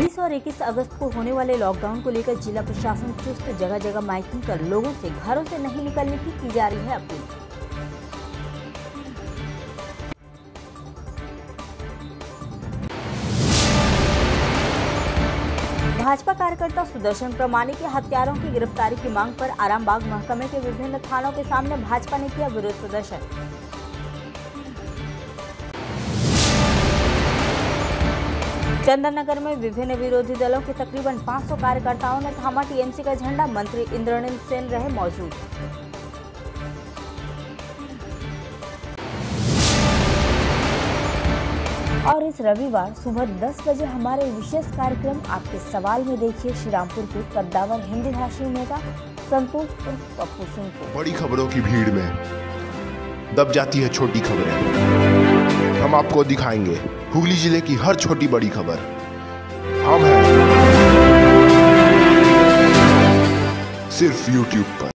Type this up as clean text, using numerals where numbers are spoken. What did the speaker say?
20 और 21 अगस्त को होने वाले लॉकडाउन को लेकर जिला प्रशासन चुस्त, जगह जगह माइकिंग कर लोगों से घरों से नहीं निकलने की जा रही है अपील। भाजपा कार्यकर्ता सुदर्शन प्रमाणिक के हत्यारों की गिरफ्तारी की मांग पर आरामबाग महकमे के विभिन्न थानों के सामने भाजपा ने किया विरोध प्रदर्शन। चंदन नगर में विभिन्न विरोधी दलों के तकरीबन 500 कार्यकर्ताओं ने थामा टीएमसी का झंडा। मंत्री इंद्रनील सेन रहे मौजूद। और इस रविवार सुबह 10 बजे हमारे विशेष कार्यक्रम आपके सवाल में देखिए श्रीरामपुर के कद्दावर हिंदी भाषी नेता संतोष उर्फ पप्पू सिंह को। बड़ी खबरों की भीड़ में दब जाती है छोटी खबरें। हम आपको दिखाएंगे हुगली जिले की हर छोटी बड़ी खबर। हम हैं सिर्फ YouTube पर।